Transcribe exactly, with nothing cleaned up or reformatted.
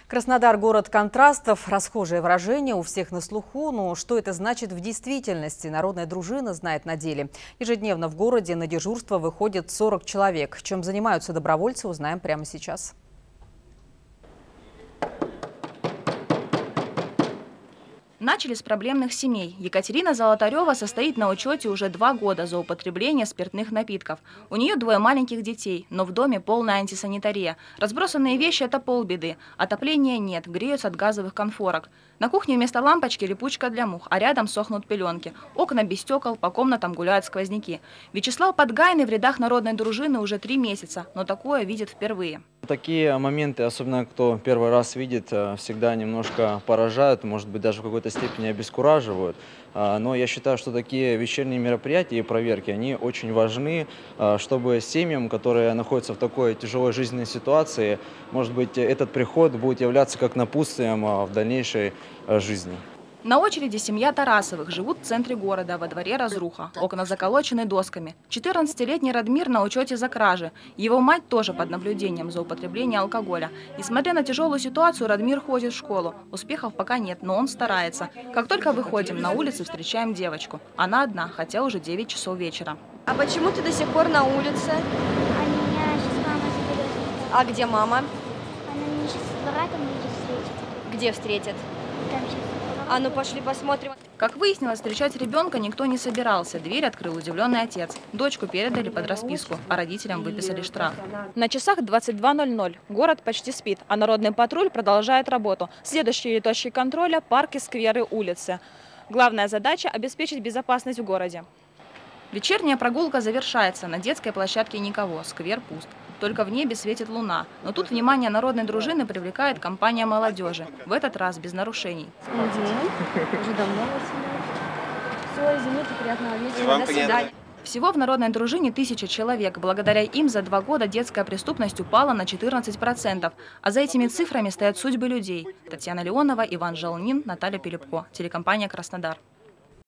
Краснодар – город контрастов, расхожее выражение у всех на слуху. Но что это значит в действительности, народная дружина знает на деле. Ежедневно в городе на дежурство выходит сорок человек. Чем занимаются добровольцы, узнаем прямо сейчас. Начали с проблемных семей. Екатерина Золотарева состоит на учете уже два года за употребление спиртных напитков. У нее двое маленьких детей, но в доме полная антисанитария. Разбросанные вещи – это полбеды. Отопления нет, греются от газовых конфорок. На кухне вместо лампочки липучка для мух, а рядом сохнут пеленки. Окна без стекол, по комнатам гуляют сквозняки. Вячеслав Подгайный в рядах народной дружины уже три месяца, но такое видит впервые. Такие моменты, особенно кто первый раз видит, всегда немножко поражают, может быть, даже в какой-то степени обескураживают. Но я считаю, что такие вечерние мероприятия и проверки, они очень важны, чтобы семьям, которые находятся в такой тяжелой жизненной ситуации, может быть, этот приход будет являться как напутствием в дальнейшей жизни. На очереди семья Тарасовых. Живут в центре города, во дворе разруха. Окна заколочены досками. четырнадцатилетний Радмир на учете за кражи. Его мать тоже под наблюдением за употребление алкоголя. Несмотря на тяжелую ситуацию, Радмир ходит в школу. Успехов пока нет, но он старается. Как только выходим на улицу, встречаем девочку. Она одна, хотя уже девять часов вечера. А почему ты до сих пор на улице? А меня сейчас мама заберет. А где мама? Она меня сейчас с двора там будет встретить. Где встретит? Там сейчас. А ну пошли посмотрим. Как выяснилось, встречать ребенка никто не собирался. Дверь открыл удивленный отец. Дочку передали под расписку, а родителям выписали штраф. На часах двадцать два ноль ноль. Город почти спит, а народный патруль продолжает работу. Следующие точки контроля – парки, скверы, улицы. Главная задача – обеспечить безопасность в городе. Вечерняя прогулка завершается. На детской площадке никого, сквер пуст. Только в небе светит луна. Но тут внимание народной дружины привлекает компания молодежи. В этот раз без нарушений. Уже давно. Все, извините, приятного вечера. До свидания. Всего в народной дружине тысяча человек. Благодаря им за два года детская преступность упала на четырнадцать процентов. А за этими цифрами стоят судьбы людей. Татьяна Леонова, Иван Желнин, Наталья Пилипко. Телекомпания «Краснодар».